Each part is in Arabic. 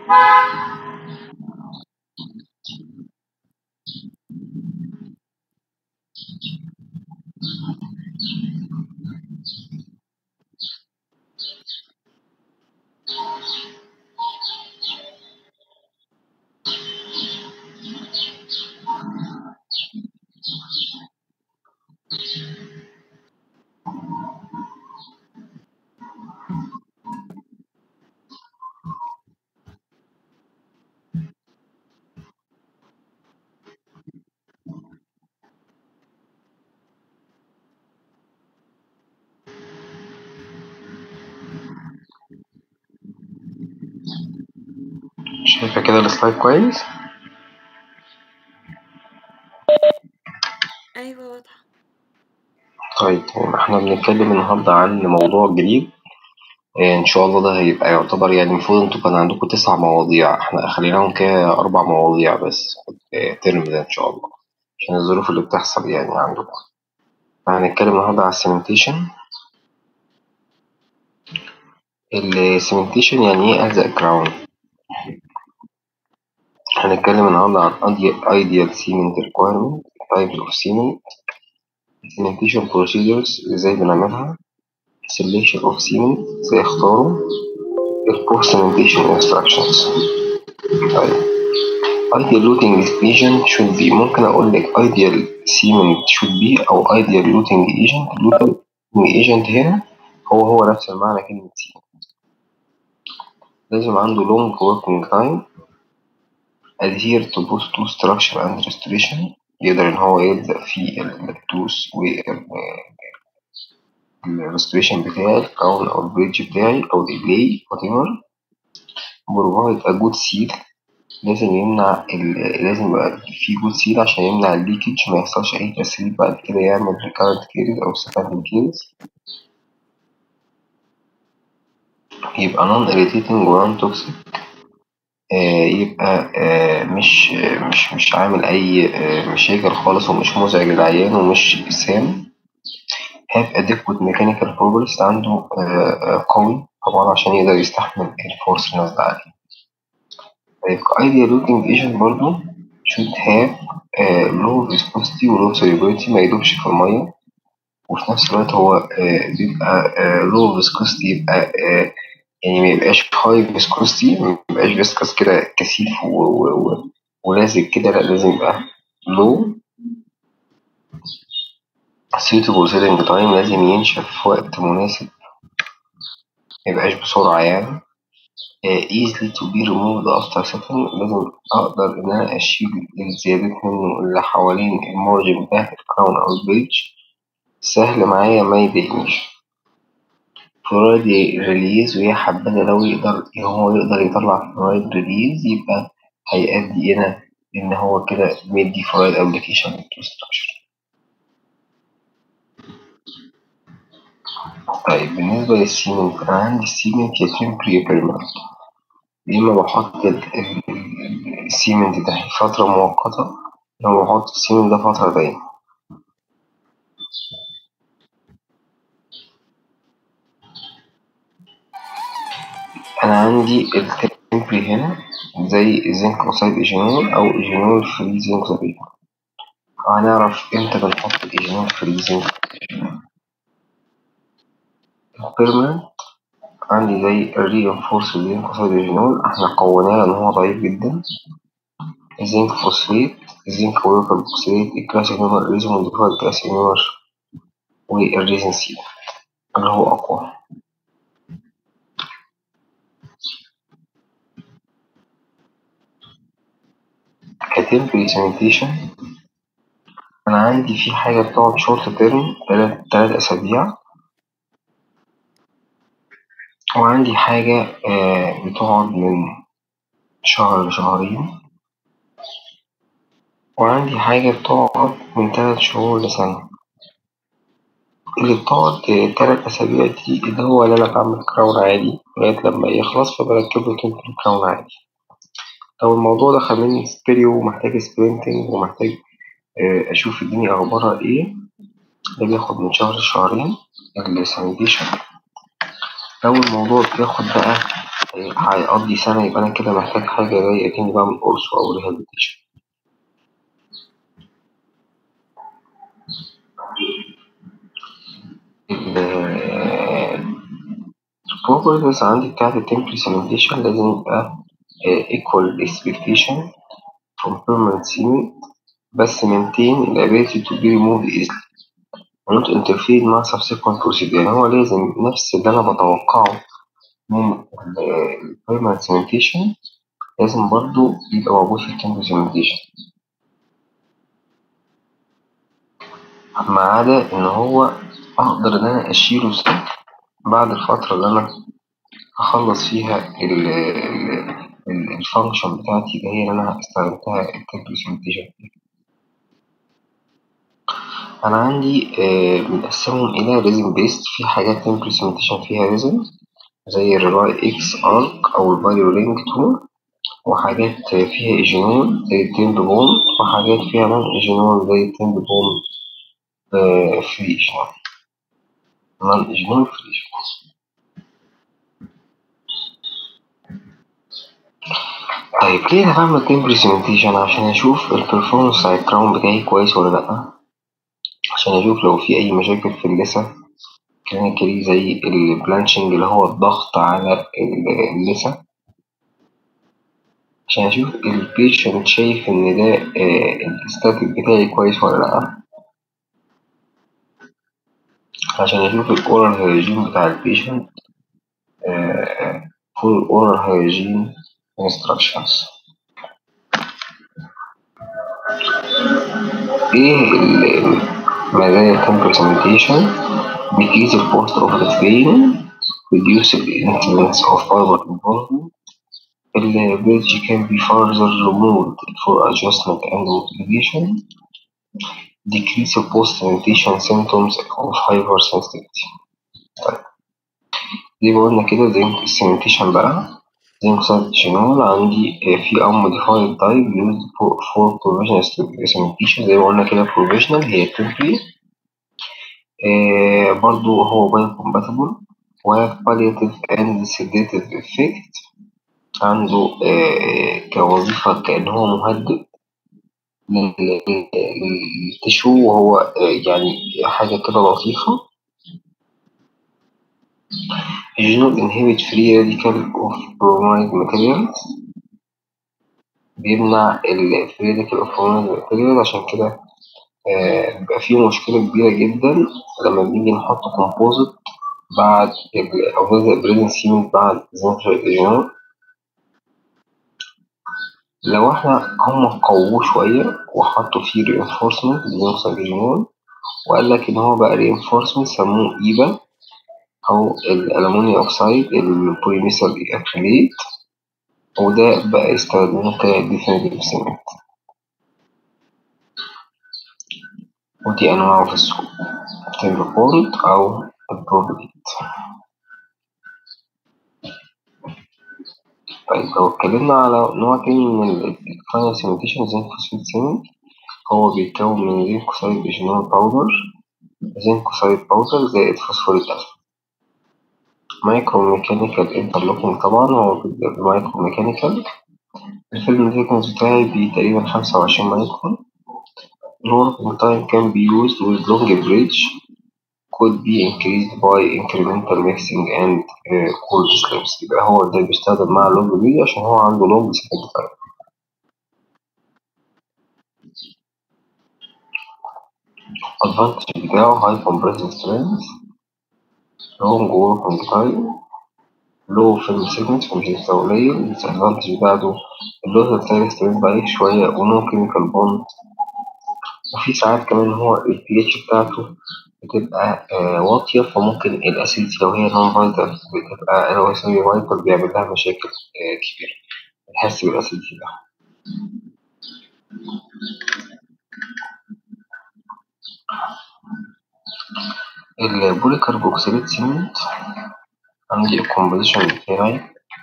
شايفة كده السلايد كويس؟ أيوة واضحة. طيب احنا بنتكلم النهاردة عن موضوع جديد. ان شاء الله ده هيبقى يعتبر يعني المفروض انتوا كان عندكم 9 مواضيع، احنا خليناهم كده 4 مواضيع بس الترم ده ان شاء الله عشان الظروف اللي بتحصل يعني عندكم. هنتكلم النهاردة على السيمنتيشن. السيمنتيشن يعني ايه ألزق كراون. هنتكلم النهاردة عن ideal cement requirement, types of cement, cementation procedures ازاي بنعملها, selection of cement ازاي اختاره, post cementation instructions. طيب ideal looting equation should be, ممكن اقول لك ideal cement should be او ideal looting agent. looting agent هنا هو نفس المعنى كلمة cement. لازم عنده long working time, adhere to both to structure and restoration, يقدر إن هو يلزق في التوس والريستوريشن بتاعي الكراون أو البريدج بتاعي أو الإبلاي whatever. provide a good seal, لازم يمنع لازم يبقى في جود سيل عشان يمنع الليكج، ما يحصلش أي تسريب بعد كده يعمل recurrent cases أو secondary cases. يبقى non irritating و non toxic، يبقى مش عامل أي مشاكل خالص ومش مزعج للعيان ومش سام. have adequate mechanical progress، عنده قوي طبعا عشان يقدر يستحمل الفورس اللي نازلة عليه. طيب ideal looking agent برضو should have low viscosity و low solubility، ما يدوبش في المية، وفي نفس الوقت هو بيبقى low viscosity، يبقى يعني ما يبقاش high viscosity، ما يبقاش فيسكس كده كثيف ولازق كده، لا لازم يبقى low suitable setting time، لازم ينشف في وقت مناسب ميبقاش بسرعة يعني. easily to be removed after setting، لازم أقدر إن أنا أشيل الزيادات منه اللي حوالين المارجن بتاع الكراون أو البريدج، سهل معايا ما يضايقنيش. فلورايد ريليز، وهي حبذا لو هو يقدر يطلع فلورايد ريليز، يبقى هيأدي هنا إن هو كده مدي فلورايد أبليكيشن للستراكشر. طيب بالنسبة للسيمنت، أنا عندي السيمنت يا تمبري يا بيرمننت. يا إما بحط السيمنت ده فترة مؤقتة، لو بحط السيمنت ده فترة دايمة. أنا عندي التمبري هنا زي زنك أوكسيد إيجينول أو إيجينول فري زنك أوكسيد. هنعرف إمتى بنحط إيجينول فري زنك أوكسيد. البيرمننت عندي زي الرينفورس زنك أوكسيد إيجينول، إحنا قوناه لأن هو ضعيف جدا. الزنك فوسفيت، الزنك ويوكر بوكسيت، الكلاسيك نمر الريزم والديفايد الكلاسيك نمر والريزن سي اللي هو أقوى. كتمبري سانيتيشن أنا عندي في حاجة بتقعد شورت تيرم 3 أسابيع، وعندي حاجة بتقعد من شهر لشهرين، وعندي حاجة بتقعد من 3 شهور لسنة. اللي بتقعد 3 أسابيع دي اللي هو اللي أنا بعمل كراون عادي لغاية لما يخلص فبركبله تمبري كراون عادي. لو الموضوع ده خد مني ستيريو ومحتاج سبرينتنج ومحتاج أشوف الدنيا أخبارها إيه، ده بياخد من شهر لشهرين السانيتيشن. لو الموضوع بياخد بقى هيقضي سنة، يبقى أنا كده محتاج حاجة زي أكني بعمل قرص أو ريهابيليتيشن. البروبرتيز عندي بتاعت التمبري سيمنتيشن لازم يبقى equal expectation from permanent cement بس maintain the ability to be removed easily not interfere مع subsequent procedure. يعني هو لازم نفس اللي أنا بتوقعه من ال permanent cementation لازم برضو يبقى موجود في التمبري cementation، ما عدا إن هو أقدر إن أنا أشيله بعد الفترة اللي أنا هخلص فيها الفانكشن بتاعتي اللي هي اللي أنا استخدمتها التمبري. أنا عندي بنقسمهم إلى ريزن بيست، في حاجات تمبري فيها ريزن زي الريلاي إكس أرك أو البايو رينج 2، وحاجات فيها إيجينول زي التيمب بوم، وحاجات فيها نون إيجينول زي التيمب بوم فريش، نون إيجينول فريش. طيب ليه أنا بعمل تمبري سيمنتيشن؟ عشان أشوف البرفورمانس بتاع الكراون بتاعي كويس ولا لأ، عشان أشوف لو في أي مشاكل في اللثة كلينيكالي زي البلانشنج اللي هو الضغط على اللثة، عشان أشوف البيشنت شايف إن ده الستاتيك بتاعي كويس ولا لأ، عشان أشوف الأورال هيجين بتاع البيشنت فول أورال هيجين انستراكشنز. إيه مزايا التمبري سانيتيشن؟ decrease the cost of the pain, reduce the incidence of fiber involvement, the bridge can be further removed for adjustment and motivation, decrease the post-sanitation symptoms of hypersensitivity. طيب زي ما قلنا كده زي السانيتيشن بقى زي سانيتيشنال عندي في unmodified type used for provisional sanitation، زي ما قلنا كده provisional هي temporary، برضو هو biocompatible و palliative and sedative effect، عنده كوظيفة كأن هو مهدئ للتشو، وهو يعني حاجة كده لطيفة. Regional inhibit free radical of bromide materials، بيمنع ال free radical of bromide materials، عشان كده بيبقى فيه مشكلة كبيرة جدا لما بنيجي نحط كومبوزيت بعد أو نلزق بريزن سيمنت بعد زنفر الريجينول. لو هم قووه شوية وحطوا فيه reinforcement بزنفر الريجينول وقال لك إن هو بقى reinforcement سموه إيبا أو الألمونيوم أوكسايد البوليميثيل أكريليت، وده بقى يستخدموه كديفينيتيف سيمنت، ودي أنواعه في السوق تيمبر بوند أو البروبليت. طيب لو اتكلمنا على نوع تاني من الفاينل سيمنتيشن زنك فوسفيت سيمنت، هو بيتكون من زنكوسايد إيجينول باودر، زنكوسايد باودر زائد فوسفوريك أسيد. مايكرو ميكانيكال انترلوكينج، طبعا هو مايكرو ميكانيكال. الفيلم الثيكنس بتاعي تقريبا 25 مايكرون. الوركينج تايم can be used with long bridge could be increased by incremental mixing and cold slips. يبقى هو ده بيستخدم مع اللونج بريدج عشان هو عنده لونج سيكنس تايم. الادفانتج بتاعه high compressive strength، long working time، low film thickness مش لسه قليل. الادفانتج بتاعته اللوز تايم سترينث ضعيف شوية ونو كيميكال بوند، وفي ساعات كمان هو ال pH بتاعته بتبقى واطية، فممكن الأسيد لو هي نون فايتال بتبقى لو هي سيمي فايتال بيعمل لها مشاكل كبيرة، بتحس بالأسيد بتاعها. البوليكربوكسيليت سيمنت عندي الكومبوزيشن بتاعي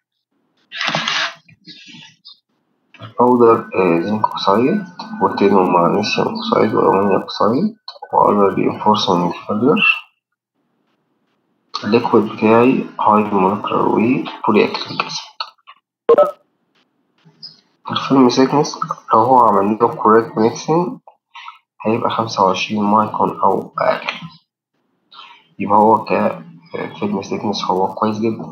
الباودر زنك أوكسايد وتين ومغنيسيوم أوكسايد وأمونيا أوكسايد وأذر reinforcement filler. الليكويد بتاعي هاي مولكيولر ويت بولي اكريليك اسيد. الفيلم سيكنس لو هو عمل له كوريكت ميكسينج هيبقى 25 مايكرون أو أقل، يبقى هو كفيلم سيكنس هو كويس جدا.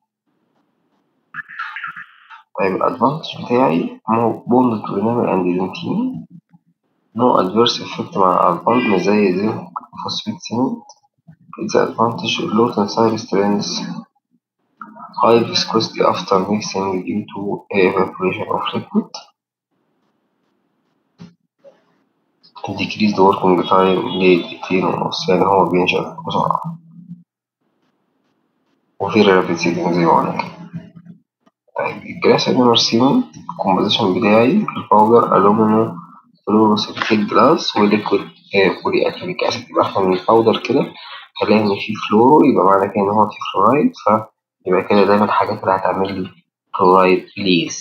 طيب الأدفانتج بتاعي بوند تو انامل اند دنتين، نو ادفيرس افكت مع البلب مش زي زنك فوسفيت سيمنت. disadvantage low tensile strength, high viscosity after mixing due to evaporation of liquid, decrease the working time لدقيقتين ونص، يعني هو بينشف بسرعة وفي rapid setting زي ما قلنا كده. طيب الجلاس انيمر سيمنت الكومبوزيشن بتاعي الباودر ألومنيوم فلوروسيليكيت جلاس وليكويد بولي أكريليك أسيد. يبقى احنا من الباودر كده هنلاقي إن فيه فلورو، يبقى معنى كده إن هو فيه فلورايد، فيبقى كده دايما الحاجات اللي هتعمل لي فلورايد ريليز.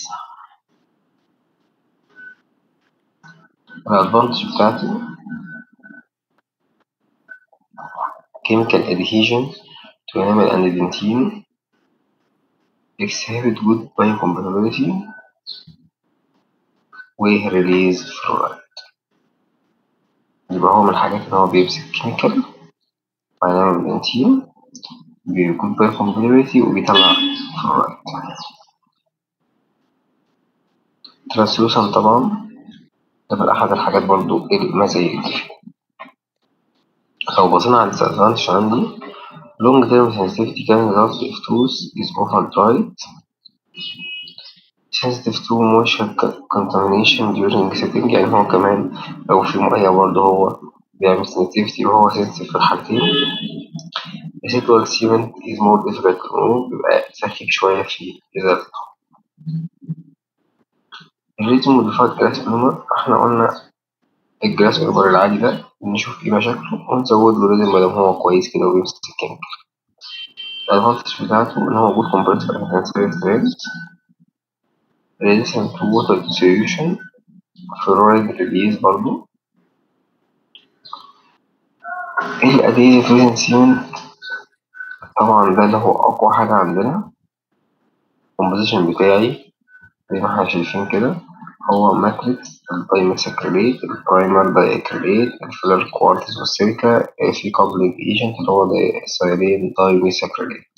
الأدفانتج بتاعتي chemical adhesion to enamel and dentine, exhibit good biocompatibility و release fluoride. يبقى هو من الحاجات اللي هو بيمسك كيميكال مع enamel dentine بيكون biocompatibility وبيطلع فلورايد. translucent طبعا ده من أحد الحاجات برضو المزايا دي. لو بصينا على disadvantage عندي long term sensitivity can result if tooth is over dried, sensitive to moisture contamination during setting، يعني هو كمان لو في مية برضه هو بيعمل sensitivity وهو sensitive في الحالتين. residual cement is more difficult to remove، بيبقى سخيف شوية في إزالته. الريتم modified glass polymer احنا قلنا الجلاس بيبر العادي ده نشوف ايه مشاكله ونزود له ريزن مادام هو كويس كده وبيمسك الكيميكال. الأدفانتج بتاعته إن هو جود compressor and transfer strength، resistant to water dissolution، fluoride release برضه. الأديتيف ريزن سيمنت طبعا ده اللي هو أقوى حاجة عندنا. الكومبوزيشن بتاعي زي ما احنا شايفين كده هو ماتريكس الدايميثاكريليت البرايمر دايأكريليت الفيلر كوارتز والسيليكا في كابلينج ايجنت اللي هو سيرين دايميثاكريليت.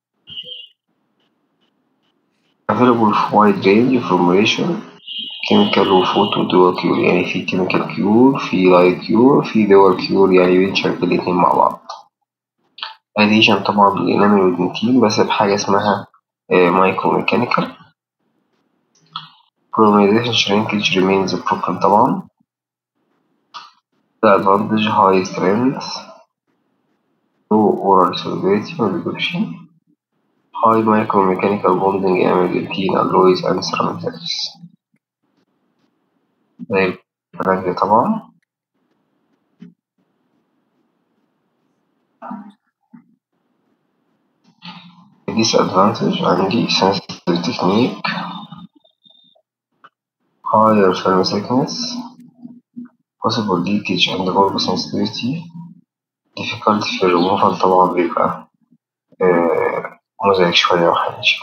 available في wide range formulation chemical وفوتو dual cure، يعني في chemical cure في light cure في dual cure، يعني بنشغل الاتنين مع بعض. adhesion طبعا للإنامل والدنتين بس بحاجة اسمها مايكرو ميكانيكال. polymerization shrinkage remains a problem طبعا. the advantage high strength low oral solubility والبرشين high micromechanical bonding amylidine alloys and ceramics زي البراند طبعا. disadvantage عندي sensitive technique higher film thickness possible leakage and bulb sensitivity difficulty في الريموفال طبعا بيبقى مزعج شوية وحنش.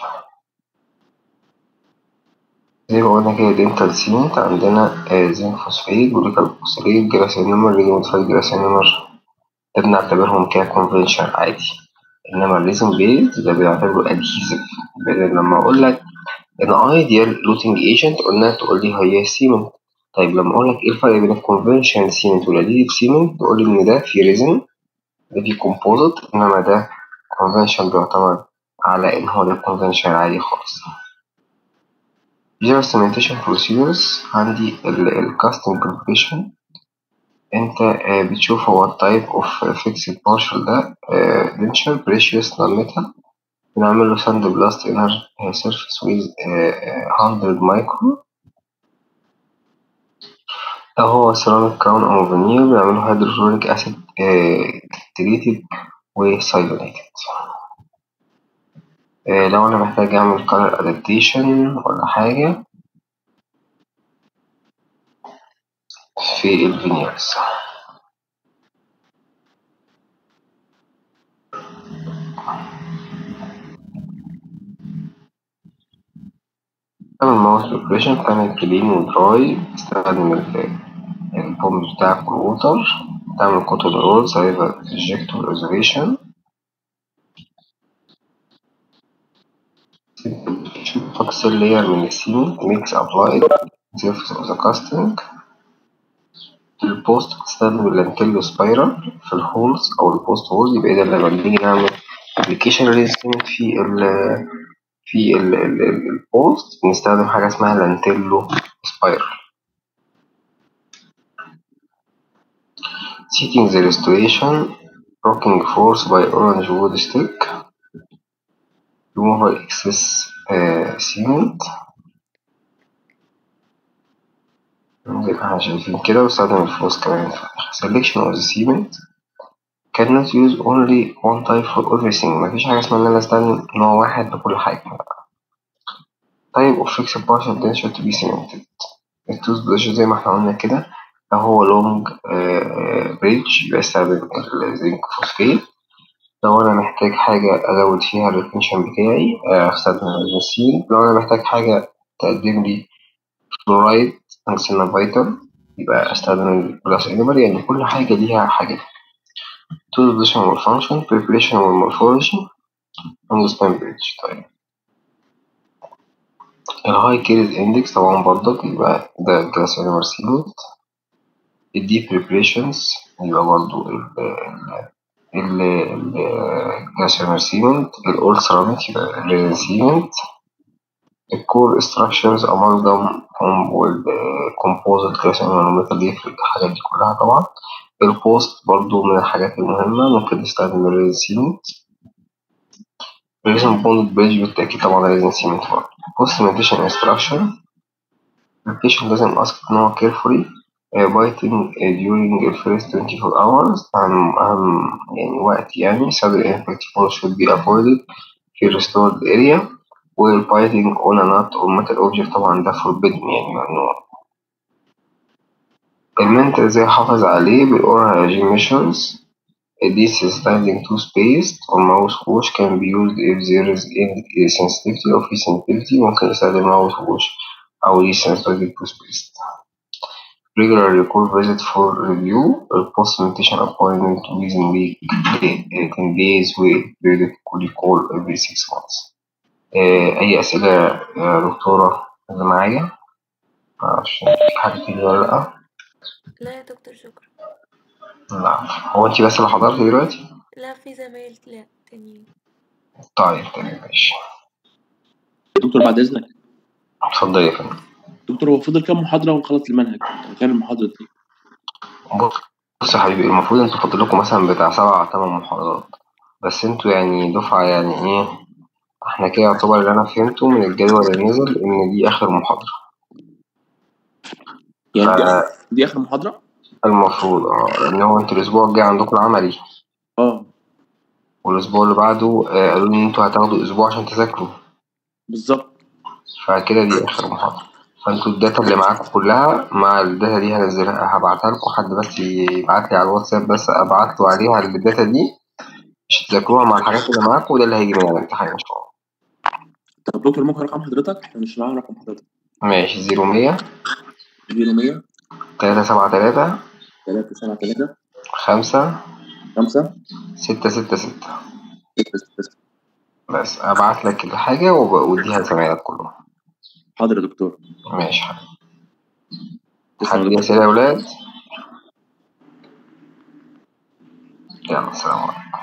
زي ما قلنا كده دينتال سيمنت عندنا زنك فوسفيد جلوكال فوسفيد جراسينومر ريديموتيفايد جراسينومر ده بنعتبرهم ككونفنشن عادي، إنما الريزن بيز ده بنعتبره أدهيزيف. لما أقول لك إن أيديال لوتنج ايجنت قلنا تقول لي هي سيمنت. طيب لما أقول لك إيه الفرق بين الكونفنشن سيمنت والأدهيزيف سيمنت تقول لي إن ده في ريزن ده في كومبوزيت، إنما ده كونفنشن بيعتمد على إن هو ده كونفنشن عادي خالص. General cementation procedures عندي الكاستنج بريبريشن. انت بتشوف هو التايب اوف فيكسد بارشل ده دنشر بريشيوس نون ميتال، بنعمل له ساند بلاست انر سيرفيس ويز 100 مايكرو. لو هو سيراميك كراون او فينير بنعمله هيدروفلوريك اسيد تريتد وسايلونيتد. لو انا محتاج اعمل color adaptation ولا حاجة في الفينيرز. تعمل ماوس بريبريشن، تعمل كلين ودراي، تستخدم البومب بتاعك والووتر، تعمل كوتون رول، سايفر انجكتور ايزوليشن، تحط سيل لاير من السيمنت، ميكس ابلايد سيرفيس اوف ذا كاستنج. البوست بتستخدم اللانتيلو سبايرال في الهولز او البوست هولز. يبقى اذا لما بنيجي نعمل ابلكيشن ريزيستنت في البوست بنستخدم حاجه اسمها لانتيلو سبايرال. Seating the restoration, rocking force by orange wood stick, remove excess cement زي ما احنا شايفين كده، واستخدم الفلوس كمان في الآخر. Selection of the cement cannot use only one type for everything. مفيش حاجة اسمها إن أنا أستخدم نوع واحد لكل حاجة. Type of fixed partial denture to be cemented. التوز بلاش زي ما احنا قلنا كده، لو هو لونج بريدج يبقى استخدم الزنك فوسفيت. لو أنا محتاج حاجة أزود فيها الريتنشن بتاعي أستخدم الزنسين. لو أنا محتاج حاجة تقدم لي فلورايد تنسينا فيتال يبقى أستخدم الجلاس إنيبر. يعني كل حاجة ليها حاجة. Tool position والfunction preparation والmorphology understand bridge. طيب الهاي كيرز اندكس طبعا برضك يبقى ده الجلاس إنيبر سيمنت. الدي preparations يبقى برضو الجلاس إنيبر سيمنت. الأول سيراميك يبقى الريزن سيمنت. الكور structures amalgam والكومبوزيت جلاس إنيبر ميتال يفرق الحاجات دي كلها طبعا. البوست برضو من الحاجات المهمة، ممكن نستخدم الريزن سيمنت. الريزن بوند بريدج بالتأكيد طبعا الريزن سيمنت برضو. post cementation instruction. The patient doesn't ask no carefully biting during the first 24 hours. أهم يعني وقت يعني sudden infect fall should be avoided في restored area. والbiting on a nut or metal object طبعا ده forbidden يعني ممنوع. المنت ازاي احافظ عليه بالoral hygiene measures. This standing toothpaste or mouthwash can be used if there is any sensitivity or free sensitivity. ممكن نستخدم mouthwash أو sensitivity toothpaste. Regular recall visit for review. Post cementation appointment within week 10 days with periodic recall every 6 months. أي أسئلة يا دكتورة اللي معايا؟ معرفش في حاجة تانية ولا لأ؟ لا يا دكتور شكرا. لا هو أنت بس اللي حضرتي دلوقتي؟ لا في زمايل لا تانيين. طيب تمام ماشي. دكتور بعد اذنك. اتفضل يا فندم. دكتور هو فضل كام محاضره ونخلص المنهج؟ كام المحاضره دي؟ بص يا حبيبي، المفروض انتوا فاضل لكم مثلا بتاع 7 8 محاضرات، بس انتوا يعني دفعة يعني ايه. احنا كده يعتبر اللي انا فهمته من الجدول اللي نزل ان دي اخر محاضرة. يعني دي اخر محاضره؟ المفروض لان هو انتوا الاسبوع الجاي عندكم العملي. والاسبوع اللي بعده قالوا لي ان انتوا هتاخدوا اسبوع عشان تذاكروا. بالظبط. فكده دي اخر محاضرة. فانتوا الداتا اللي معاكم كلها مع الداتا دي هنزلها، هبعتها لكم. حد بس يبعت لي على الواتساب بس ابعت له عليها الداتا دي مش تذاكروها مع الحاجات اللي معاكم، وده اللي هيجي من الامتحان ان شاء الله. طب دكتور ممكن رقم حضرتك؟ احنا مش معانا رقم حضرتك. ماشي 0100 0100 373 373 5 5 666. بس ابعت لك الحاجة واديها لزمايلك كلهم. حاضر يا دكتور. ماشي حبيبي. حد أسئلة يا ولاد؟ يلا سلام عليكم.